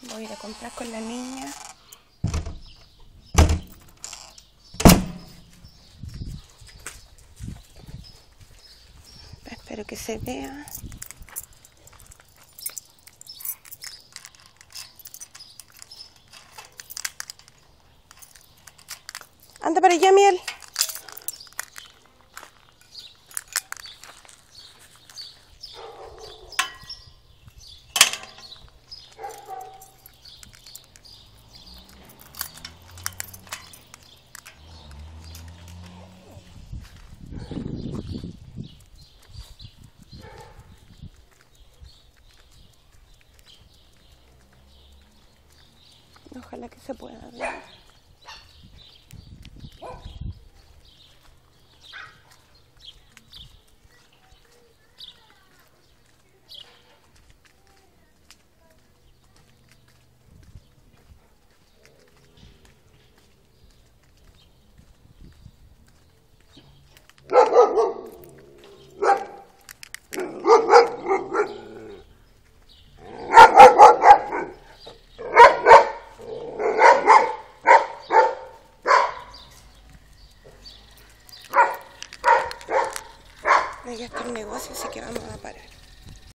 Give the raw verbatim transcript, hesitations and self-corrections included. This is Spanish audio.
Voy a ir a comprar con la niña. Espero que se vea. Anda para allá, Miel. Ojalá que se pueda ver. Ya está el negocio, así que vamos a parar.